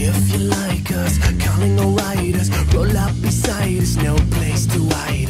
If you like us, calling all riders, roll up beside us, no place to hide.